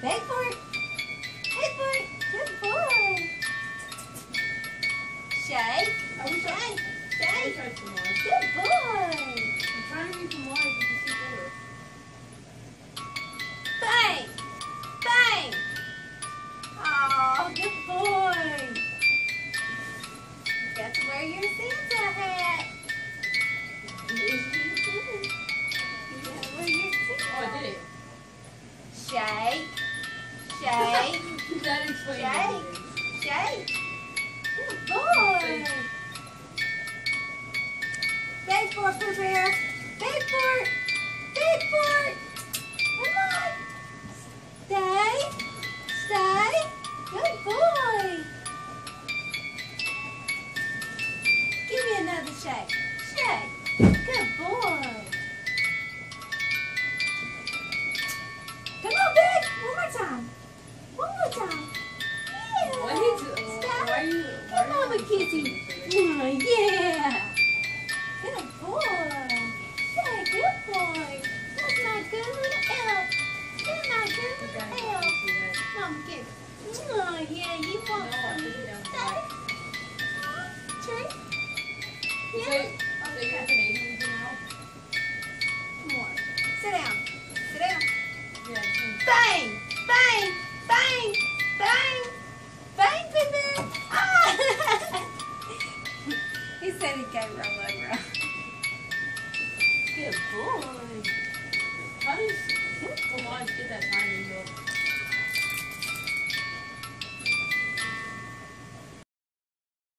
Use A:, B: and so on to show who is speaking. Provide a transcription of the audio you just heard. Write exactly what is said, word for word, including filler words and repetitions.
A: Beg for it. Beg for it. Good boy. Shake.
B: I wish I,
A: Shake.
B: I
A: Shake.
B: wish I had some more.
A: Good boy.
B: I'm trying to get some more. I get to see better.
A: Bang. Bang. Oh, good boy. You got to wear your Santa hat. You got to wear your Santa
B: Oh, I did it.
A: Shake. Shake.
B: That explains
A: Shake.
B: everything.
A: Shake. Good boy. Beg for it, Pooh Bear. Beg for it. Beg for it. Come on. Stay. Stay. Good boy. Give me another shake. Shake. Good boy. Come on, Beg. One more time. One more time. Yeah.
B: What is it?
A: Stop.
B: Why are you? Why
A: Come
B: are
A: on,
B: you
A: McKitty. Oh, yeah. Good boy. Yeah, good boy. That's my good little elf. You're my good little elf. Mom, get. Oh, yeah, you want
B: No, I
A: some.
B: put it down.
A: Stay. Tree.
B: So,
A: Yeah.
B: so you're Canadian now?
A: More. Sit down. Sit down.
B: Yeah.
A: Bang! Bang! Bang! Bang! Bang, baby! Ah! He said he can't roll over. Good boy.
B: How does Lamont get that timing though?